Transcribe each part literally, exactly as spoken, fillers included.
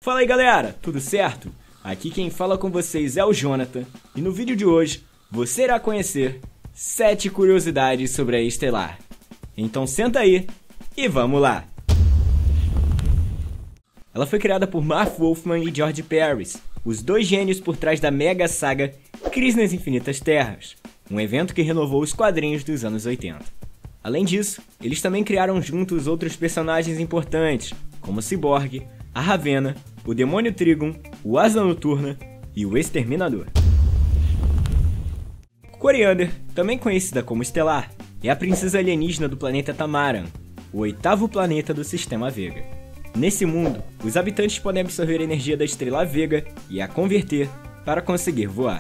Fala aí galera, tudo certo? Aqui quem fala com vocês é o Jonathan e no vídeo de hoje você irá conhecer sete curiosidades sobre a Estelar. Então senta aí e vamos lá! Ela foi criada por Marv Wolfman e George Pérez, os dois gênios por trás da mega saga Crise nas Infinitas Terras, um evento que renovou os quadrinhos dos anos oitenta. Além disso, eles também criaram juntos outros personagens importantes, como o Cyborg, a Ravenna, o Demônio Trigon, o Asa Noturna e o Exterminador. Koriand'r, também conhecida como Estelar, é a princesa alienígena do planeta Tamaran, o oitavo planeta do Sistema Vega. Nesse mundo, os habitantes podem absorver a energia da estrela Vega e a converter para conseguir voar.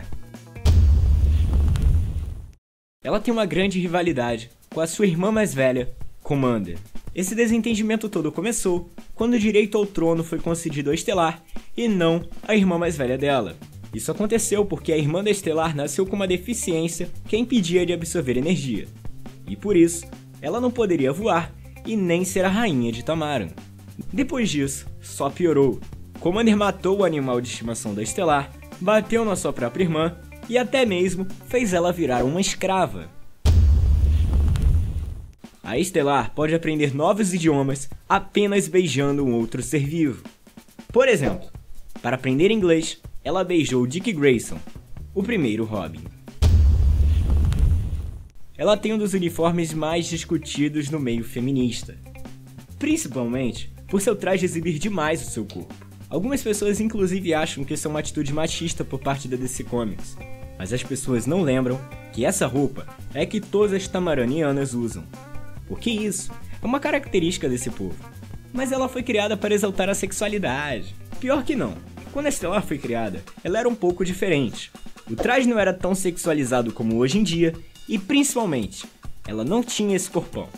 Ela tem uma grande rivalidade com a sua irmã mais velha, Commander. Esse desentendimento todo começou quando o direito ao trono foi concedido a Estelar e não à irmã mais velha dela. Isso aconteceu porque a irmã da Estelar nasceu com uma deficiência que a impedia de absorver energia. E por isso, ela não poderia voar e nem ser a rainha de Tamaran. Depois disso, só piorou. Commander matou o animal de estimação da Estelar, bateu na sua própria irmã e até mesmo fez ela virar uma escrava. A Estelar pode aprender novos idiomas apenas beijando um outro ser vivo. Por exemplo, para aprender inglês, ela beijou Dick Grayson, o primeiro Robin. Ela tem um dos uniformes mais discutidos no meio feminista, principalmente por seu traje exibir demais o seu corpo. Algumas pessoas inclusive acham que isso é uma atitude machista por parte da D C Comics, mas as pessoas não lembram que essa roupa é que todas as tamaranianas usam, porque isso é uma característica desse povo. Mas ela foi criada para exaltar a sexualidade. Pior que não, quando a Estelar foi criada, ela era um pouco diferente. O traje não era tão sexualizado como hoje em dia e principalmente, ela não tinha esse corpão.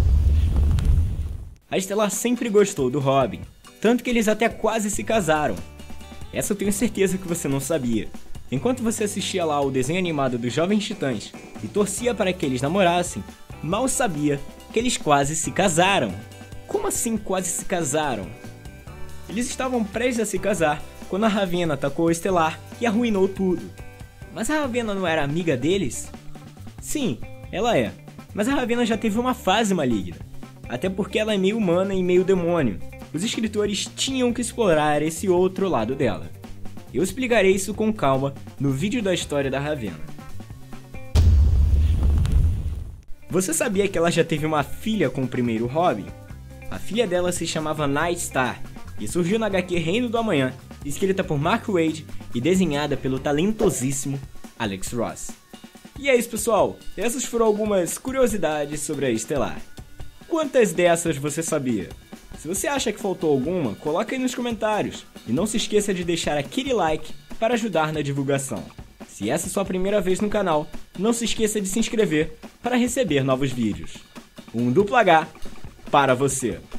A Estelar sempre gostou do Robin, tanto que eles até quase se casaram. Essa eu tenho certeza que você não sabia. Enquanto você assistia lá o desenho animado dos Jovens Titãs e torcia para que eles namorassem, mal sabia que eles quase se casaram. Como assim quase se casaram? Eles estavam prestes a se casar quando a Ravenna atacou a Estelar e arruinou tudo. Mas a Ravenna não era amiga deles? Sim, ela é, mas a Ravenna já teve uma fase maligna. Até porque ela é meio humana e meio demônio. Os escritores tinham que explorar esse outro lado dela. Eu explicarei isso com calma no vídeo da história da Ravenna. Você sabia que ela já teve uma filha com o primeiro Robin? A filha dela se chamava Night Star e surgiu na agá quê Reino do Amanhã, escrita por Mark Waid e desenhada pelo talentosíssimo Alex Ross. E é isso pessoal, essas foram algumas curiosidades sobre a Estelar. Quantas dessas você sabia? Se você acha que faltou alguma, coloca aí nos comentários. E não se esqueça de deixar aquele like para ajudar na divulgação. Se essa é sua primeira vez no canal, não se esqueça de se inscrever para receber novos vídeos. Um duplo H para você!